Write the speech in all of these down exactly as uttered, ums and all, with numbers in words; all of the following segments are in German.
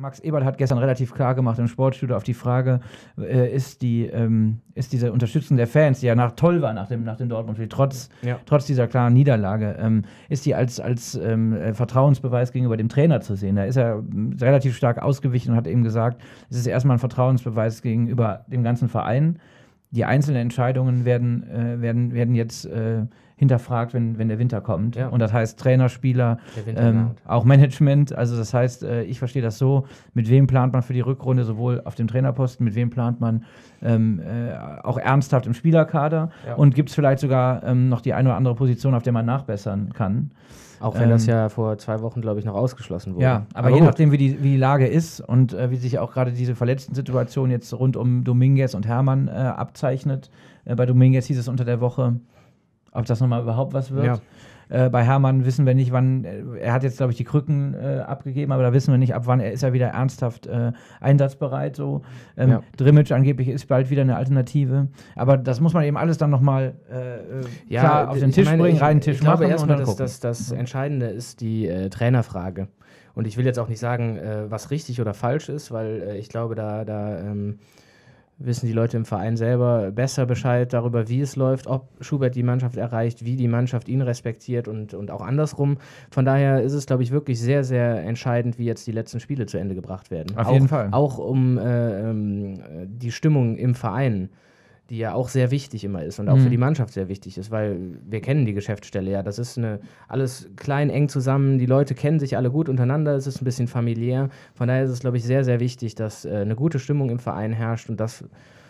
Max Eberl hat gestern relativ klar gemacht im Sportstudio auf die Frage, äh, ist, die, ähm, ist diese Unterstützung der Fans, die ja nach, toll war nach dem, nach dem Dortmund-Spiel, trotz, ja. trotz dieser klaren Niederlage, ähm, ist die als, als ähm, Vertrauensbeweis gegenüber dem Trainer zu sehen. Da ist er relativ stark ausgewichen und hat eben gesagt, es ist erstmal ein Vertrauensbeweis gegenüber dem ganzen Verein. Die einzelnen Entscheidungen werden, äh, werden, werden jetzt äh, hinterfragt, wenn, wenn der Winter kommt. Ja. Und das heißt Trainer, Spieler, ähm, auch Management. Also das heißt, äh, ich verstehe das so, mit wem plant man für die Rückrunde, sowohl auf dem Trainerposten, mit wem plant man ähm, äh, auch ernsthaft im Spielerkader ja. und gibt es vielleicht sogar ähm, noch die eine oder andere Position, auf der man nachbessern kann. Auch wenn ähm, das ja vor zwei Wochen, glaube ich, noch ausgeschlossen wurde. Ja, aber, aber je gut. nachdem, wie die, wie die Lage ist und äh, wie sich auch gerade diese verletzten Situation jetzt rund um Dominguez und Hermann äh, abzeichnet. Äh, bei Dominguez hieß es unter der Woche, ob das nochmal überhaupt was wird. Ja. Äh, bei Hermann wissen wir nicht, wann, äh, er hat jetzt, glaube ich, die Krücken äh, abgegeben, aber da wissen wir nicht, ab wann er ist er wieder ernsthaft äh, einsatzbereit. So. Ähm, ja. Drimmitsch angeblich ist bald wieder eine Alternative. Aber das muss man eben alles dann nochmal äh, ja, klar auf den Tisch meine, bringen, ich, reinen Tisch ich machen. Ich glaube erstmal, dass das, das, das Entscheidende ist die äh, Trainerfrage. Und ich will jetzt auch nicht sagen, äh, was richtig oder falsch ist, weil äh, ich glaube, da, da ähm, wissen die Leute im Verein selber besser Bescheid darüber, wie es läuft, ob Schuberth die Mannschaft erreicht, wie die Mannschaft ihn respektiert und, und auch andersrum. Von daher ist es, glaube ich, wirklich sehr, sehr entscheidend, wie jetzt die letzten Spiele zu Ende gebracht werden. Auf auch, jeden Fall. Auch um äh, ähm, die Stimmung im Verein, die ja auch sehr wichtig immer ist und auch mhm. für die Mannschaft sehr wichtig ist, weil wir kennen die Geschäftsstelle ja, das ist eine, alles klein, eng zusammen, die Leute kennen sich alle gut untereinander, es ist ein bisschen familiär, von daher ist es, glaube ich, sehr, sehr wichtig, dass äh, eine gute Stimmung im Verein herrscht und das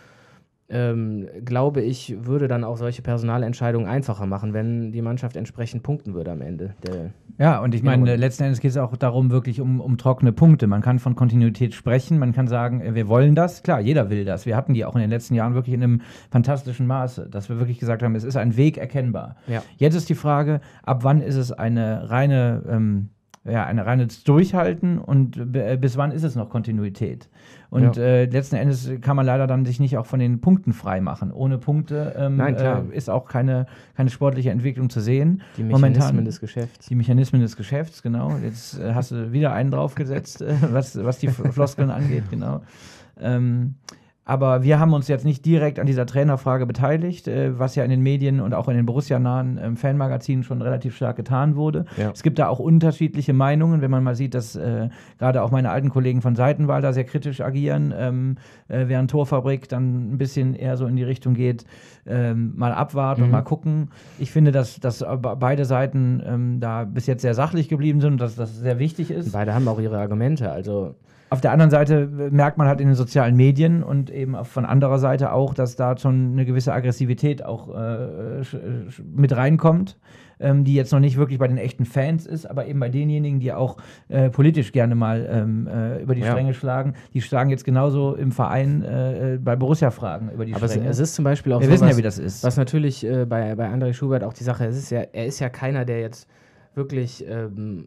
Ähm, glaube ich, würde dann auch solche Personalentscheidungen einfacher machen, wenn die Mannschaft entsprechend punkten würde am Ende. Der ja, und ich meine, letzten Endes geht es auch darum, wirklich um, um trockene Punkte. Man kann von Kontinuität sprechen, man kann sagen, wir wollen das. Klar, jeder will das. Wir hatten die auch in den letzten Jahren wirklich in einem fantastischen Maße, dass wir wirklich gesagt haben, es ist ein Weg erkennbar. Ja. Jetzt ist die Frage, ab wann ist es eine reine... Ähm, Ja, eine reine Durchhalten und b- bis wann ist es noch Kontinuität? Und ja. äh, letzten Endes kann man leider dann sich nicht auch von den Punkten frei machen. Ohne Punkte ähm, Nein, klar. Äh, ist auch keine, keine sportliche Entwicklung zu sehen. Die Mechanismen Momentan, des Geschäfts. Die Mechanismen des Geschäfts, genau. Jetzt äh, hast du wieder einen draufgesetzt, äh, was, was die Floskeln angeht, genau. Ähm, Aber wir haben uns jetzt nicht direkt an dieser Trainerfrage beteiligt, äh, was ja in den Medien und auch in den Borussia-nahen ähm, Fanmagazinen schon relativ stark getan wurde. Ja. Es gibt da auch unterschiedliche Meinungen, wenn man mal sieht, dass äh, gerade auch meine alten Kollegen von Seitenwahl da sehr kritisch agieren, ähm, äh, während Torfabrik dann ein bisschen eher so in die Richtung geht, ähm, mal abwarten mhm. und mal gucken. Ich finde, dass, dass beide Seiten ähm, da bis jetzt sehr sachlich geblieben sind und dass das sehr wichtig ist. Beide haben auch ihre Argumente, also... Auf der anderen Seite merkt man halt in den sozialen Medien und eben von anderer Seite auch, dass da schon eine gewisse Aggressivität auch äh, mit reinkommt, ähm, die jetzt noch nicht wirklich bei den echten Fans ist, aber eben bei denjenigen, die auch äh, politisch gerne mal ähm, äh, über die ja. Stränge schlagen. Die schlagen jetzt genauso im Verein äh, bei Borussia-Fragen über die aber Stränge. Aber es, es ist zum Beispiel auch Wir so, wissen was, ja, wie das ist. Was natürlich äh, bei, bei André Schubert auch die Sache ist, ist ja, er ist ja keiner, der jetzt wirklich... Ähm,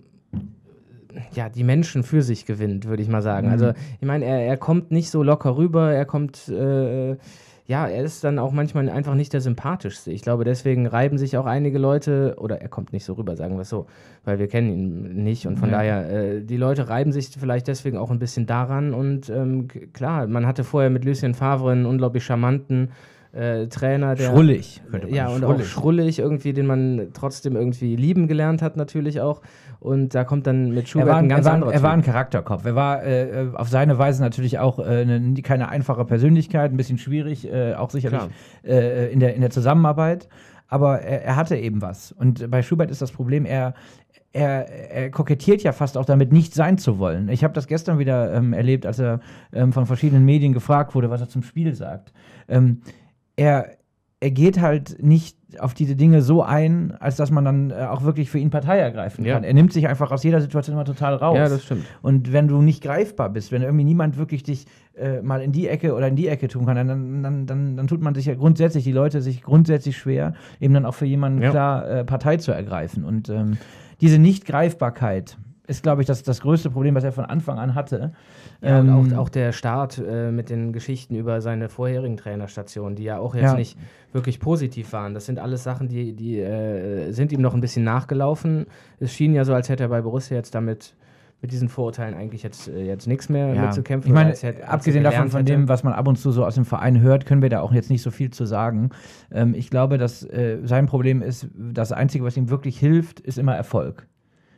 ja, die Menschen für sich gewinnt, würde ich mal sagen. Mhm. Also, ich meine, er, er kommt nicht so locker rüber, er kommt, äh, ja, er ist dann auch manchmal einfach nicht der sympathischste. Ich glaube, deswegen reiben sich auch einige Leute, oder er kommt nicht so rüber, sagen wir es so, weil wir kennen ihn nicht und von ja. daher, äh, die Leute reiben sich vielleicht deswegen auch ein bisschen daran und ähm, klar, man hatte vorher mit Lucien Favre einen unglaublich charmanten Äh, Trainer, der... Schrullig. Könnte man ja, und schrullig. auch schrullig irgendwie, den man trotzdem irgendwie lieben gelernt hat natürlich auch. Und da kommt dann mit Schubert ein, ein ganz er war, anderer Er war ein Charakterkopf. Er war äh, auf seine Weise natürlich auch äh, eine, keine einfache Persönlichkeit, ein bisschen schwierig, äh, auch sicherlich äh, in, der, in der Zusammenarbeit. Aber er, er hatte eben was. Und bei Schubert ist das Problem, er... Er, er kokettiert ja fast auch damit, nicht sein zu wollen. Ich habe das gestern wieder ähm, erlebt, als er ähm, von verschiedenen Medien gefragt wurde, was er zum Spiel sagt. Ähm, er, er geht halt nicht auf diese Dinge so ein, als dass man dann äh, auch wirklich für ihn Partei ergreifen kann. Ja. Er nimmt sich einfach aus jeder Situation immer total raus. Ja, das stimmt. Und wenn du nicht greifbar bist, wenn irgendwie niemand wirklich dich äh, mal in die Ecke oder in die Ecke tun kann, dann, dann, dann, dann tut man sich ja grundsätzlich, die Leute sich grundsätzlich schwer, eben dann auch für jemanden ja. klar äh, Partei zu ergreifen. Und ähm, diese Nichtgreifbarkeit ist, glaube ich, das, das größte Problem, was er von Anfang an hatte. Ja, ähm, und auch, auch der Start äh, mit den Geschichten über seine vorherigen Trainerstationen, die ja auch jetzt ja. nicht wirklich positiv waren. Das sind alles Sachen, die, die äh, sind ihm noch ein bisschen nachgelaufen. Es schien ja so, als hätte er bei Borussia jetzt damit mit diesen Vorurteilen eigentlich jetzt, äh, jetzt nichts mehr ja. mitzukämpfen. Ich meine, hätte, abgesehen davon, von dem, was man ab und zu so aus dem Verein hört, können wir da auch jetzt nicht so viel zu sagen. Ähm, ich glaube, dass äh, sein Problem ist, das Einzige, was ihm wirklich hilft, ist immer Erfolg.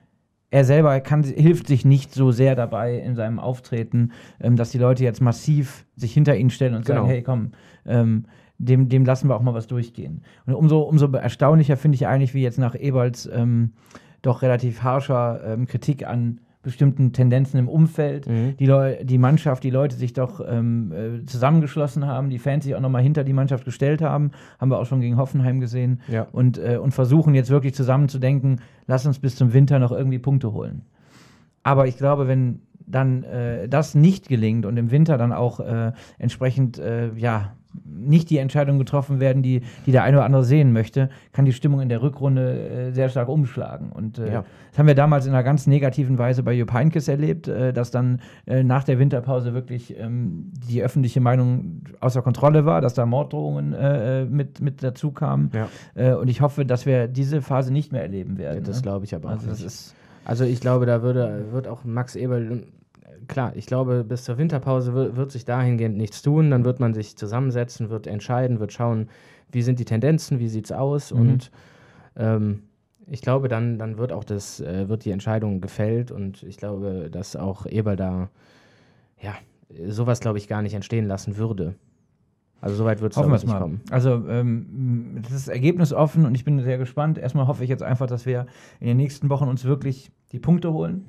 Er selber kann, hilft sich nicht so sehr dabei in seinem Auftreten, ähm, dass die Leute jetzt massiv sich hinter ihn stellen und genau. sagen, hey, komm, ähm, dem, dem lassen wir auch mal was durchgehen. Und umso, umso erstaunlicher finde ich eigentlich, wie jetzt nach Eberls ähm, doch relativ harscher ähm, Kritik an bestimmten Tendenzen im Umfeld, mhm. die, Leu- die Mannschaft, die Leute sich doch ähm, äh, zusammengeschlossen haben, die Fans sich auch nochmal hinter die Mannschaft gestellt haben, haben wir auch schon gegen Hoffenheim gesehen, ja. und, äh, und versuchen jetzt wirklich zusammenzudenken, lass uns bis zum Winter noch irgendwie Punkte holen. Aber ich glaube, wenn dann äh, das nicht gelingt und im Winter dann auch äh, entsprechend, äh, ja, nicht die Entscheidungen getroffen werden, die, die der eine oder andere sehen möchte, kann die Stimmung in der Rückrunde äh, sehr stark umschlagen. Und äh, ja. das haben wir damals in einer ganz negativen Weise bei Jupp Heynckes erlebt, äh, dass dann äh, nach der Winterpause wirklich ähm, die öffentliche Meinung außer Kontrolle war, dass da Morddrohungen äh, mit, mit dazu kamen. Ja. Äh, und ich hoffe, dass wir diese Phase nicht mehr erleben werden. Ja, das ne? glaube ich aber auch also, das nicht. ist also ich glaube, da würde, wird auch Max Eberl... Klar, ich glaube, bis zur Winterpause wird, wird sich dahingehend nichts tun. Dann wird man sich zusammensetzen, wird entscheiden, wird schauen, wie sind die Tendenzen, wie sieht es aus. Mhm. Und ähm, ich glaube, dann, dann wird auch das, äh, wird die Entscheidung gefällt. Und ich glaube, dass auch Eberl da, ja, sowas, glaube ich, gar nicht entstehen lassen würde. Also soweit wird es nicht mal kommen. Also ähm, das ist ergebnisoffen und ich bin sehr gespannt. Erstmal hoffe ich jetzt einfach, dass wir in den nächsten Wochen uns wirklich die Punkte holen.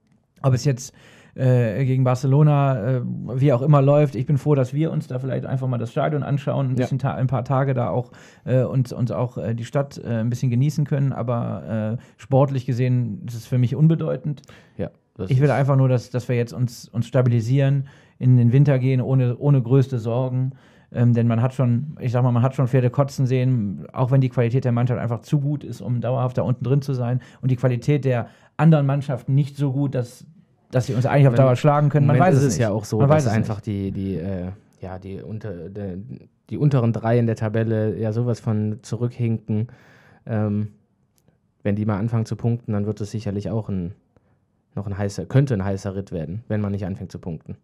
Ob es jetzt Äh, gegen Barcelona, äh, wie auch immer läuft. Ich bin froh, dass wir uns da vielleicht einfach mal das Stadion anschauen, ein, bisschen ja. ta- ein paar Tage da auch äh, uns, uns auch äh, die Stadt äh, ein bisschen genießen können, aber äh, sportlich gesehen ist es für mich unbedeutend. Ja, ich will einfach nur, dass, dass wir jetzt uns, uns stabilisieren, in den Winter gehen, ohne, ohne größte Sorgen. Ähm, denn man hat schon, ich sag mal, man hat schon Pferde kotzen sehen, auch wenn die Qualität der Mannschaft einfach zu gut ist, um dauerhaft da unten drin zu sein und die Qualität der anderen Mannschaften nicht so gut, dass dass sie uns eigentlich auf Dauer schlagen können. Man weiß es ist nicht. ja auch so, Man dass weiß einfach die, die, äh, ja, die, unter, die, die unteren drei in der Tabelle ja sowas von zurückhinken. Ähm, wenn die mal anfangen zu punkten, dann wird es sicherlich auch ein, noch ein heißer, könnte ein heißer Ritt werden, wenn man nicht anfängt zu punkten.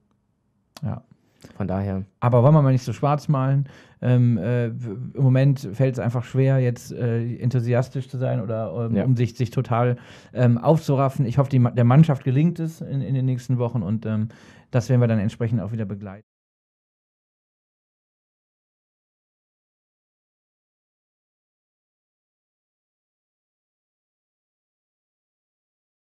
Ja. Von daher. Aber wollen wir mal nicht so schwarz malen. Ähm, äh, Im Moment fällt es einfach schwer, jetzt äh, enthusiastisch zu sein oder ähm, ja. um sich, sich total ähm, aufzuraffen. Ich hoffe, die, der Mannschaft gelingt es in, in den nächsten Wochen und ähm, das werden wir dann entsprechend auch wieder begleiten.